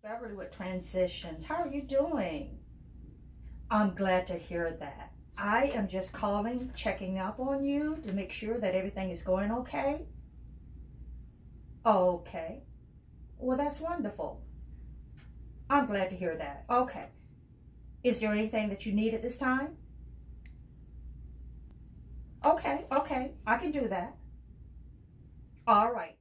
Beverly with Transitions. How are you doing? I'm glad to hear that. I am just calling, checking up on you to make sure that everything is going okay. Okay. Well, that's wonderful. I'm glad to hear that. Okay. Is there anything that you need at this time? Okay. I can do that. All right.